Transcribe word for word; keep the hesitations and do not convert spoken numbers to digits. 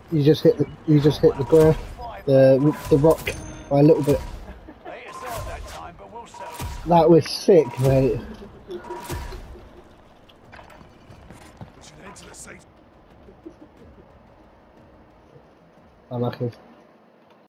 You just hit the you just hit the ground, the the rock by a little bit. That was sick, mate. Unlucky.